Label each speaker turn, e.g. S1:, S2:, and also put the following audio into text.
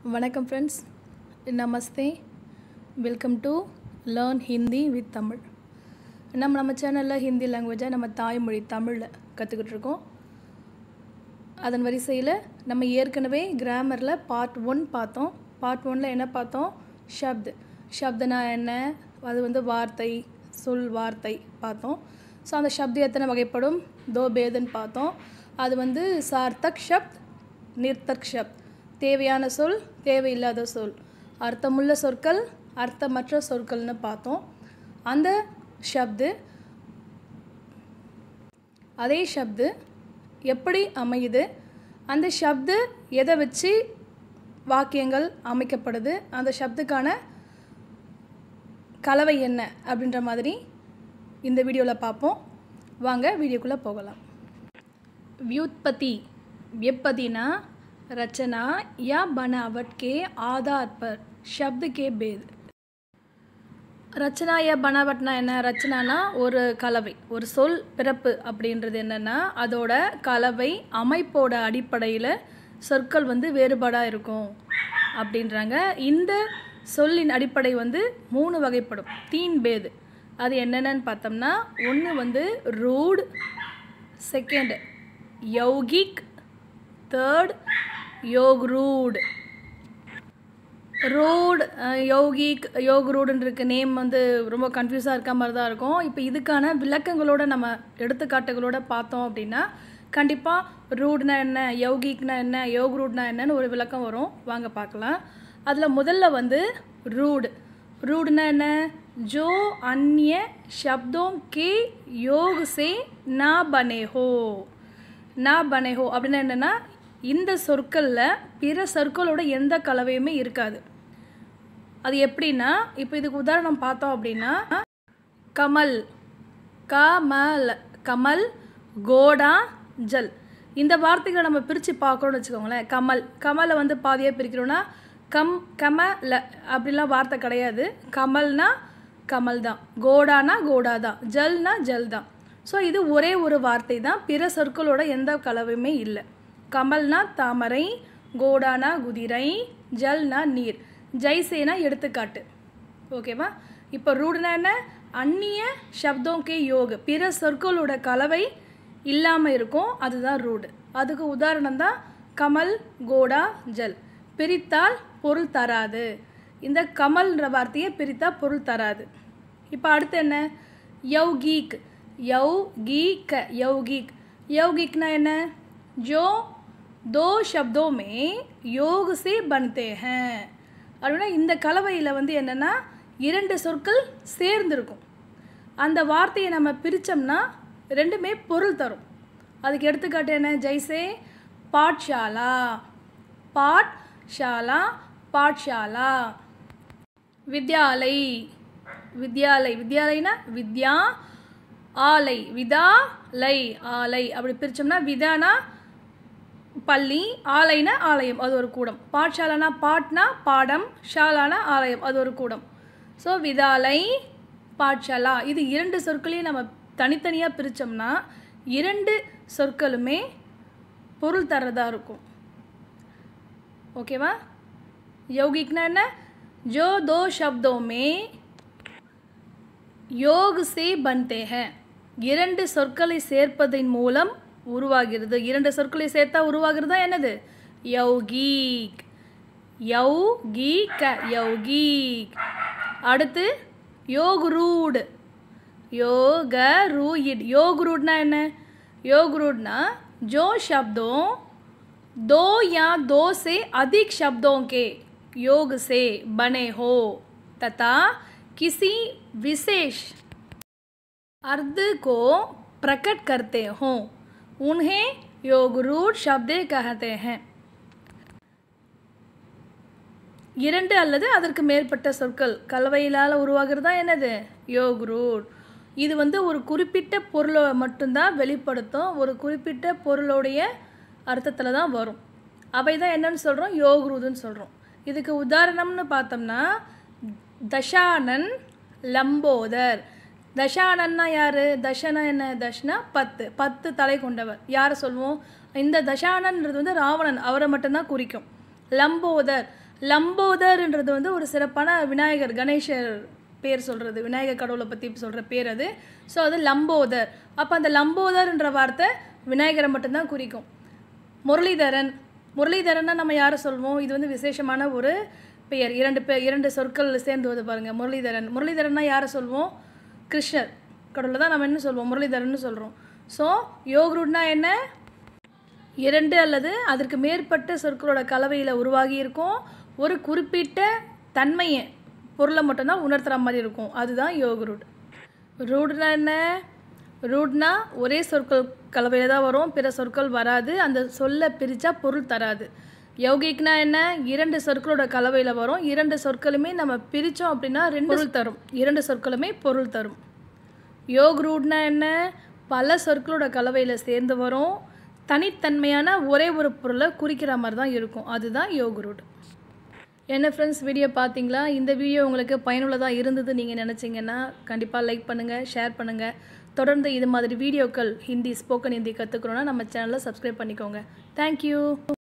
S1: வணக்கம் ஃப்ரெண்ட்ஸ், நமஸ்தே. Welcome to learn Hindi with Tamil. நம்ம சேனலில் ஹிந்தி லாங்குவேஜை நம்ம தாய்மொழி தமிழில் கற்றுக்கிட்டு இருக்கோம். அதன் வரிசையில் நம்ம ஏற்கனவே கிராமரில் பார்ட் 1 பார்த்தோம். பார்ட் 1ல் என்ன பார்த்தோம்? ஷப்துனா என்ன, அது வார்த்தை, சொல், வார்த்தை பார்த்தோம். ஸோ அந்த ஷப்து எத்தனை வகைப்படும், தோ பேதுன்னு பார்த்தோம். அது சார்த்தக் ஷப்த், நிர்த்தக் ஷப்த், தேவையான சொல், தேவையில்லாத சொல், அர்த்தமுள்ள சொற்கள், அர்த்தமற்ற சொற்கள்னு பார்த்தோம். அந்த ஷப்து, அதே ஷப்து எப்படி அமையுது, அந்த ஷப்து எதை வச்சு வாக்கியங்கள் அமைக்கப்படுது, அந்த ஷப்துக்கான கலவை என்ன அப்படின்ற மாதிரி இந்த வீடியோவில் பார்ப்போம். வாங்க வீடியோக்குள்ளே போகலாம். व्युत्पत्ति, व्युत्पत्तिना रचना या बनावट के आधार पर शब्द के भेद. ரச்சனா யா பனாவட்னா என்ன? ரச்சனானா ஒரு கலவை, ஒரு சொல் பிறப்பு அப்படின்றது என்னென்னா அதோட கலவை அமைப்போட அடிப்படையில் சொற்கள் வேறுபாடாக இருக்கும் அப்படின்றாங்க. இந்த சொல்லின் அடிப்படை 3 வகைப்படும், 3 பேது. அது என்னென்னு பார்த்தோம்னா, ஒன்று ரூட், செகண்ட் யௌகிக், தேர்ட் யோக்ரூட். ரூட், யௌகிக், யோக்ரூடுன்னு இருக்க நேம் ரொம்ப கன்ஃபியூஸாக இருக்க மாதிரி தான் இருக்கும். இப்போ இதுக்கான விளக்கங்களோட நம்ம எடுத்துக்காட்டுகளோட பார்த்தோம் அப்படின்னா கண்டிப்பாக ரூட்னா என்ன, யௌகிக்னா என்ன, யோக்ரூட்னா என்னன்னு ஒரு விளக்கம் வரும். வாங்க பார்க்கலாம். அதில் முதல்ல ரூட். ரூட்னா என்ன? जो अन्य शब्दों के योग से ना बने हो. ना बने हो அப்படின்னா என்னென்னா, இந்த சொற்களில் பிற சொற்களோட எந்த கலவையுமே இருக்காது. அது எப்படின்னா, இப்போ இதுக்கு உதாரணம் பார்த்தோம் அப்படின்னா, கமல், கமல், கமல், கோடா, ஜல். இந்த வார்த்தைகளை நம்ம பிரித்து பார்க்கணும்னு வச்சுக்கோங்களேன். கமல், கமலை பாதியாக பிரிக்கிறோன்னா கமல அப்படிலாம் வார்த்தை கிடையாது. கமல்னா கமல் தான், கோடானா கோடா தான், ஜல்னா ஜல் தான். ஸோ இது ஒரே ஒரு வார்த்தை தான், பிற சொற்களோட எந்த கலவையுமே இல்லை. கமல்னா தாமரை, கோடானா குதிரை, ஜல்னா நீர், ஜெய்சேனா எடுத்துக்காட்டு. ஓகேவா? இப்போ ரூட்னா என்ன? அந்நிய சப்தோங்கே யோக, பிற சொற்களோட கலவை இல்லாமல் இருக்கும், அதுதான் ரூடு. அதுக்கு உதாரணம் தான் கமல், கோடா, ஜல். பிரித்தால் பொருள் தராது. இந்த கமல்ன்ற வார்த்தையை பிரித்தா பொருள் தராது. இப்போ அடுத்து என்ன? யௌகிக். யௌகிக், யௌகிக், யௌகிக்னா என்ன? जो 2 शब्दों में योग से बनते हैं. அப்படின்னா இந்த கலவையில் என்னென்னா 2 சொற்கள் சேர்ந்துருக்கும். அந்த வார்த்தையை நம்ம பிரித்தோம்னா ரெண்டுமே பொருள் தரும். அதுக்கு எடுத்துக்காட்டு என்ன? ஜெய்சே பாட்ஷாலா, பாட்ஷாலா, பாட்ஷாலா. வித்யாலய், வித்யாலய், வித்யாலய்னா வித்யா, ஆலை, விதாலை, ஆலை. அப்படி பிரித்தோம்னா விதானா பள்ளி, ஆலைனா ஆலயம், அது ஒரு கூடம். பாட்ஷாலானா பாட்னா பாடம், ஷாலானா ஆலயம், அது ஒரு கூடம். ஸோ விதாலை, பாட்ஷாலா, இது 2 சொற்களையும் நம்ம தனித்தனியாக பிரித்தோம்னா 2 சொற்களுமே பொருள் தரதாக இருக்கும். ஓகேவா? யௌகிக்னா என்ன? जो 2 शब्दों में योग से बनते हैं. 2 சொற்களை சேர்ப்பதன் மூலம் உருவாகிறது. 2 சொற்களை சேர்த்தா உருவாகிறது என்னது? யௌகிக், யௌகிக், யௌகிக். அடுத்து யோக்ரூட், யோகரூயிட். யோக்ரூட்னா என்ன? யோக்ரூட்னா जो शब्दों 2 या 2 से अधिक शब्दों के योग से बने हो तथा किसी विशेष अर्थ को प्रकट करते हो, उन्हें योगरूढ़ शब्द कहते हैं. 2 அல்லது அதற்கு மேற்பட்ட சொற்கள் கலவையிலால் உருவாகிறதா என்னது? யோக்ரூட். இது ஒரு குறிப்பிட்ட பொருளை மட்டும்தான் வெளிப்படுத்தும், ஒரு குறிப்பிட்ட பொருளுடைய அர்த்தத்தில் தான் வரும். அவை தான் என்னன்னு சொல்கிறோம்? யோக்ரூதுன்னு சொல்கிறோம். இதுக்கு உதாரணம்னு பார்த்தோம்னா தசானன், லம்போதர். தசானன்னா யார்? தசனா என்ன? தஷ்னா 10, 10 தலை கொண்டவர். யாரை சொல்லுவோம்? இந்த தசானன்றது ராவணன், அவரை மட்டும்தான் குறிக்கும். லம்போதர் லம்போதர்ன்றது வந்து ஒரு சிறப்பான விநாயகர் கணேசர் பேர் சொல்கிறது, விநாயகர் கடவுளை பற்றி சொல்கிற பேர் அது. ஸோ அது லம்போதர். அப்போ அந்த லம்போதர்ன்ற வார்த்தை விநாயகரை மட்டும்தான் குறிக்கும். முரளிதரன், முரளிதரன்னா நம்ம யாரை சொல்வோம்? இது வந்து விசேஷமான ஒரு பெயர். இரண்டு சொற்கள் சேர்ந்து பாருங்கள். முரளிதரன், முரளிதரன்னா யாரை சொல்வோம்? கிருஷ்ணர் கடவுளை தான் நம்ம என்ன சொல்வோம்? முரளிதரன் சொல்கிறோம். ஸோ யோக்ரூட்னா என்ன? 2 அல்லது அதற்கு மேற்பட்ட சொற்களோட கலவையில் உருவாகி இருக்கும். ஒரு குறிப்பிட்ட தன்மையை பொருளை மட்டும்தான் உணர்த்துற மாதிரி இருக்கும். அதுதான் யோக்ரூட். ரூட்னா என்ன? ரூட்னா ஒரே சொற்கள் கலவையில் தான் வரும், பிற சொற்கள் வராது. அந்த சொல்லை பிரித்தா பொருள் தராது. யௌகிக்னா என்ன? 2 சொற்களோட கலவையில் வரும். 2 சொற்களுமே நம்ம பிரித்தோம் அப்படின்னா 2 பொருள் தரும். 2 சொற்களுமே பொருள் தரும். யோக்ரூட்னா என்ன? பல சொற்களோட கலவையில் சேர்ந்து வரும். தனித்தன்மையான ஒரே ஒரு பொருளை குறிக்கிற மாதிரி தான் இருக்கும். அதுதான் யோக்ரூட். என்ன ஃப்ரெண்ட்ஸ், வீடியோ பார்த்தீங்களா? இந்த வீடியோ உங்களுக்கு பயனுள்ளதாக இருந்தது நீங்கள் நினச்சிங்கன்னா கண்டிப்பாக லைக் பண்ணுங்கள், ஷேர் பண்ணுங்கள். தொடர்ந்து இது மாதிரி வீடியோக்கள் ஹிந்தி, ஸ்போக்கன் ஹிந்தி கற்றுக்கணுன்னா நம்ம சேனலை சப்ஸ்கிரைப் பண்ணிக்கோங்க. தேங்க்யூ.